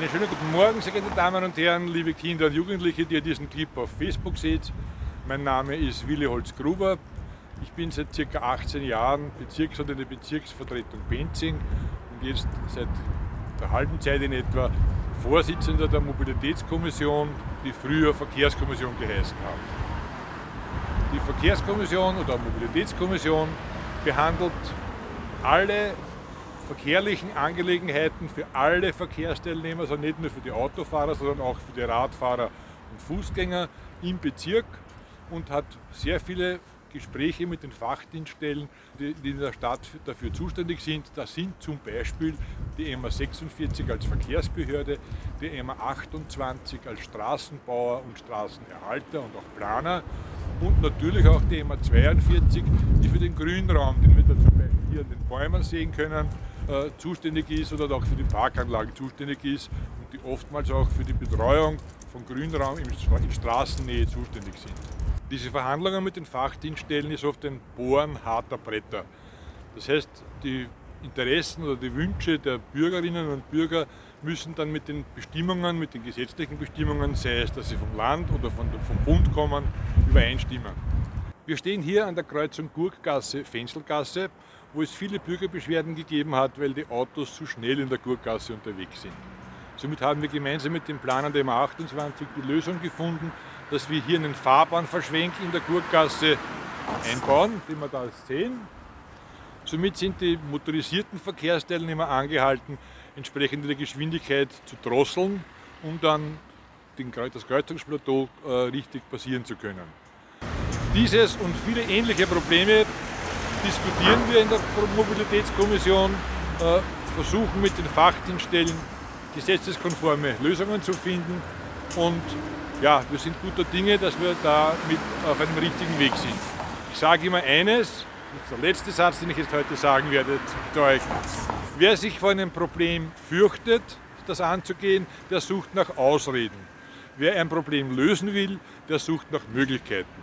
Einen schönen guten Morgen, sehr geehrte Damen und Herren, liebe Kinder und Jugendliche, die ihr diesen Clip auf Facebook seht. Mein Name ist Willi Holz-Gruber. Ich bin seit ca. 18 Jahren Bezirksrat in der Bezirksvertretung Benzing und jetzt seit der halben Zeit in etwa Vorsitzender der Mobilitätskommission, die früher Verkehrskommission geheißen hat. Die Verkehrskommission oder Mobilitätskommission behandelt alle verkehrlichen Angelegenheiten für alle Verkehrsteilnehmer, also nicht nur für die Autofahrer, sondern auch für die Radfahrer und Fußgänger im Bezirk und hat sehr viele Gespräche mit den Fachdienststellen, die in der Stadt dafür zuständig sind. Das sind zum Beispiel die MA 46 als Verkehrsbehörde, die MA 28 als Straßenbauer und Straßenerhalter und auch Planer und natürlich auch die MA 42, die für den Grünraum, den wir da zum Beispiel hier an den Bäumen sehen können, zuständig ist oder auch für die Parkanlagen zuständig ist und die oftmals auch für die Betreuung von Grünraum in Straßennähe zuständig sind. Diese Verhandlungen mit den Fachdienststellen ist oft ein Bohren harter Bretter. Das heißt, die Interessen oder die Wünsche der Bürgerinnen und Bürger müssen dann mit den Bestimmungen, mit den gesetzlichen Bestimmungen, sei es, dass sie vom Land oder vom Bund kommen, übereinstimmen. Wir stehen hier an der Kreuzung Gurkgasse-Fenselgasse, wo es viele Bürgerbeschwerden gegeben hat, weil die Autos zu schnell in der Gurkgasse unterwegs sind. Somit haben wir gemeinsam mit den Planern der MA 28 die Lösung gefunden, dass wir hier einen Fahrbahnverschwenk in der Gurkgasse einbauen, den wir da sehen. Somit sind die motorisierten Verkehrsteilnehmer angehalten, entsprechend der Geschwindigkeit zu drosseln, um dann das Kreuzungsplateau richtig passieren zu können. Dieses und viele ähnliche Probleme diskutieren wir in der Mobilitätskommission, versuchen mit den Fachdienststellen gesetzeskonforme Lösungen zu finden und ja, wir sind guter Dinge, dass wir da auf einem richtigen Weg sind. Ich sage immer eines, das ist der letzte Satz, den ich jetzt heute sagen werde zu euch. Wer sich vor einem Problem fürchtet, das anzugehen, der sucht nach Ausreden. Wer ein Problem lösen will, der sucht nach Möglichkeiten.